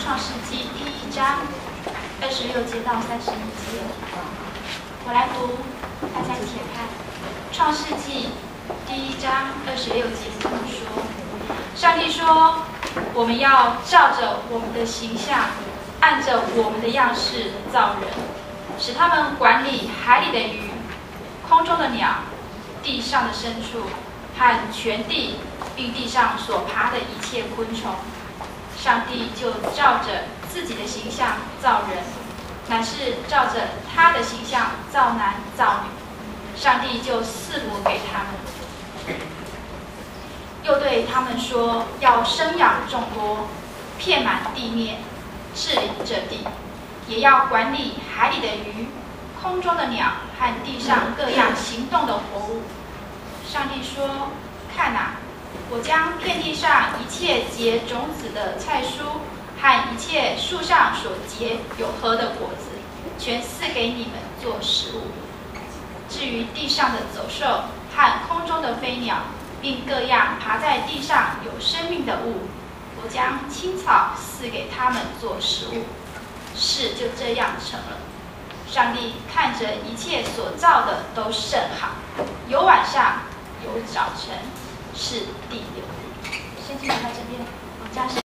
创世纪第1章26节到31节。我来读，大家一起看。创世纪第1章26节这么说：上帝说，我们要照着我们的形象，按着我们的样式造人，使他们管理海里的鱼、空中的鸟、地上的牲畜和全地，并地上所爬的一切昆虫。上帝就照着自己的形象造人，乃是照着他的形象造男造女。上帝就赐福给他们，又对他们说，要生养众多，遍满地面，治理这地，也要管理海里的鱼、空中的鸟和地上各样行动的活物。上帝说，看哪，我将遍地上一切结种子的菜蔬和一切树上所结有核的果子，全赐给你们做食物。至于地上的走兽和空中的飞鸟，并各样爬在地上有生命的物，我将青草赐给他们做食物。事就这样成了。上帝看着一切所造的都甚好，有晚上，有早晨，是第6日。先讲到这边，我将